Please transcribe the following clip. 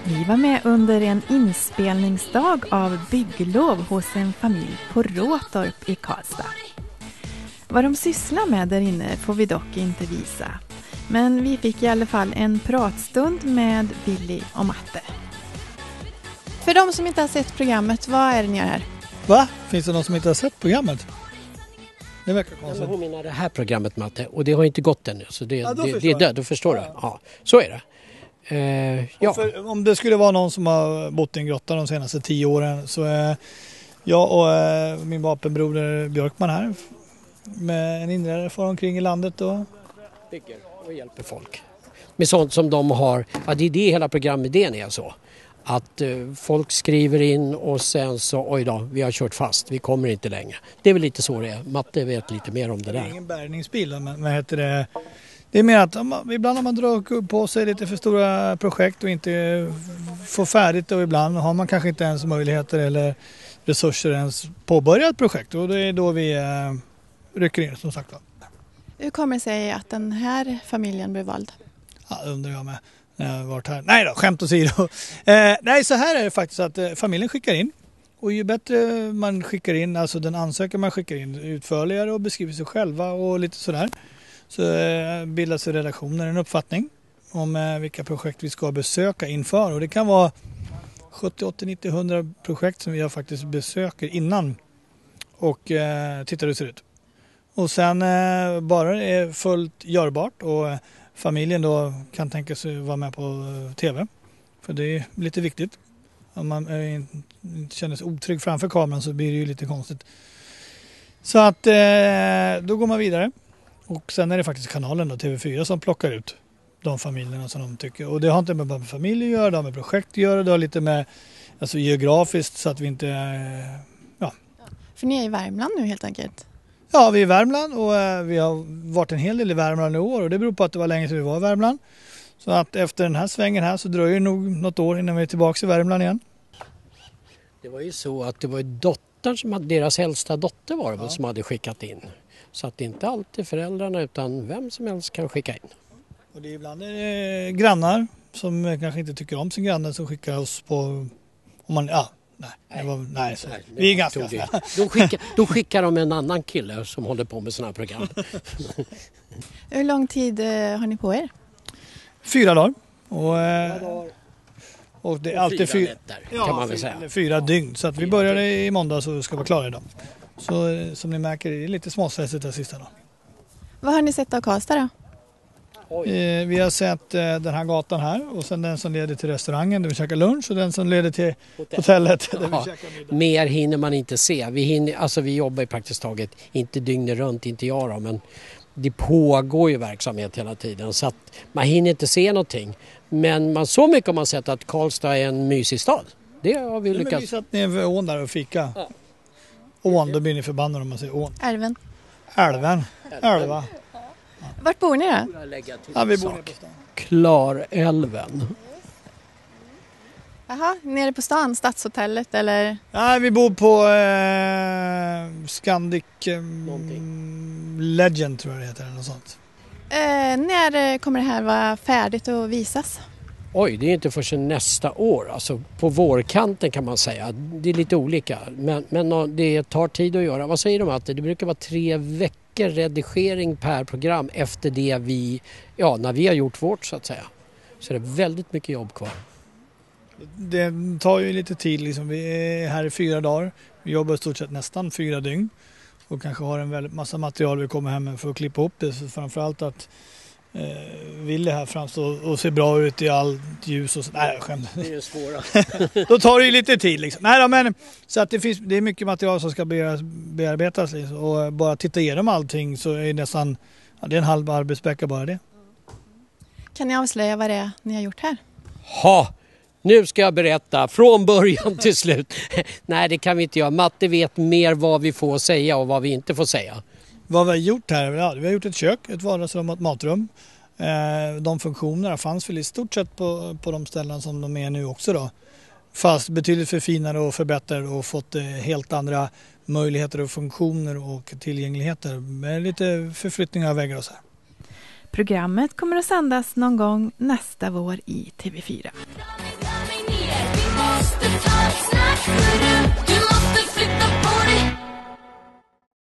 Vi var med under en inspelningsdag av bygglov hos en familj på Råtorp i Karlstad. Vad de sysslar med där inne får vi dock inte visa. Men vi fick i alla fall en pratstund med Billy och Matte. För de som inte har sett programmet, vad är det ni gör här? Va? Finns det någon som inte har sett programmet? Det verkar konstigt. Ja, hon menar det här programmet, Matte, och det har inte gått ännu. Så det är död, du förstår det. Ja, så är det. Ja. Om det skulle vara någon som har bott i en grotta de senaste 10 åren så är jag och min vapenbroder Björkman här med en inredare för omkring i landet och bygger och hjälper folk med sånt som de har. Ja, det är det hela programidén är så. Att folk skriver in och sen så, oj då, vi har kört fast, vi kommer inte längre. Det är väl lite så det är. Matte vet lite mer om det där. Det är ingen bärgningsbil, men vad heter det? Det är mer att ibland har man dragit på sig lite för stora projekt och inte får färdigt, och ibland har man kanske inte ens möjligheter eller resurser ens påbörja ett projekt, och det är då vi rycker in som sagt. Hur kommer det sig att den här familjen blev vald? Ja, undrar jag med. Jag har varit här. Nej då, skämt åsido. Nej, så här är det faktiskt att familjen skickar in. Och ju bättre man skickar in, alltså den ansökan man skickar in utförligare och beskriver sig själva och lite sådär, så bildas i redaktionen en uppfattning om vilka projekt vi ska besöka inför. Och det kan vara 70, 80, 90, 100 projekt som vi faktiskt besöker innan och tittar hur det ser ut. Och sen bara det är fullt görbart och familjen då kan tänka sig vara med på tv. För det är lite viktigt. Om man inte känner sig otrygg framför kameran så blir det ju lite konstigt. Så att då går man vidare. Och sen är det faktiskt kanalen då, TV4, som plockar ut de familjerna som de tycker. Och det har inte med familj att göra, det har med projekt att göra, det har lite med alltså, geografiskt så att vi inte... ja. För ni är i Värmland nu helt enkelt? Ja, vi är i Värmland och vi har varit en hel del i Värmland i år, och det beror på att det var länge sedan vi var i Värmland. Så att efter den här svängen här så dröjer det nog något år innan vi är tillbaka i Värmland igen. Det var ju så att det var dottern som hade, deras äldsta dotter var det som hade skickat in. Så att det inte alltid föräldrarna utan vem som helst kan skicka in. Och det är ibland grannar som kanske inte tycker om sin granne som skickar oss på... Om man, ja, nej, vi är ganska snälla. Då skickar de en annan kille som håller på med sådana här program. Hur lång tid har ni på er? 4 dagar. Och det är alltid 4 nätter, kan man väl säga. 4 dygn. Så att vi började i måndag så ska vara klara idag. Så som ni märker är det lite småstressigt det sista då. Vad har ni sett av Karlstad då? Vi har sett den här gatan här och sen den som leder till restaurangen där vi käkar lunch och den som leder till hotellet där vi käkar middag. Mer hinner man inte se. Vi jobbar ju praktiskt taget inte dygnet runt, inte jag då, men det pågår ju verksamhet hela tiden så att man hinner inte se någonting. Men så mycket har man sett att Karlstad är en mysig stad. Det har vi lyckats. Vi satt ner vid ån där och fika. Ja. Ån, då blir ni förbannade om man säger ån. Älven. Älva. Vart bor ni då? Ja, vi bor på stan. Klarälven. Jaha, nere på stan, Stadshotellet eller? Nej, vi bor på Scandic Legend tror jag det heter eller något sånt. När kommer det här vara färdigt att visas? Oj, det är inte förrän nästa år. Alltså på vårkanten kan man säga. Det är lite olika. Men det tar tid att göra. Vad säger de att det brukar vara 3 veckor redigering per program efter det när vi har gjort vårt så att säga. Så det är väldigt mycket jobb kvar. Det tar ju lite tid liksom. Vi är här i 4 dagar. Vi jobbar i stort sett nästan 4 dygn. Och kanske har en väldigt massa material vi kommer hem med för att klippa upp det. Så framförallt att Ville här framstår och ser bra ut i allt ljus och så. Nej, skämt. Det är det svåra. Då tar det ju lite tid liksom. Nej då, men så att det är mycket material som ska bearbetas liksom. Och bara titta igenom allting så är det nästan det är en halv arbetsvecka bara det. Kan ni avslöja vad det är ni har gjort här? Nu ska jag berätta från början till slut. Nej, det kan vi inte göra. Matte vet mer vad vi får säga och vad vi inte får säga. Vad vi har gjort här? Ja, vi har gjort ett kök, ett vardagsrum och ett matrum. De funktionerna fanns väl i stort sett på de ställen som de är nu också då. Fast betydligt förfinade och förbättrade och fått helt andra möjligheter och funktioner och tillgängligheter med lite förflyttningar av väggar och så här. Programmet kommer att sändas någon gång nästa vår i TV4.